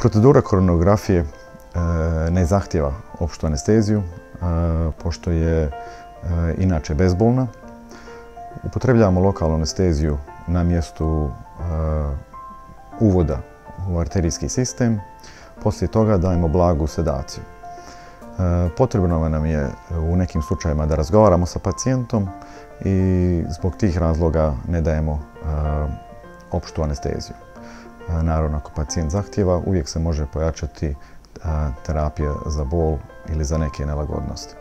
Procedura koronografije ne zahtijeva opštu anesteziju, pošto je inače bezbolna. Upotrebljavamo lokalnu anesteziju na mjestu uvoda u arterijski sistem. Poslije toga dajemo blagu sedaciju. Potrebno nam je u nekim slučajevima da razgovaramo sa pacijentom i zbog tih razloga ne dajemo opštu anesteziju. Naravno, ako pacijent zahtijeva, uvijek se može pojačati terapija za bol ili za neke nelagodnosti.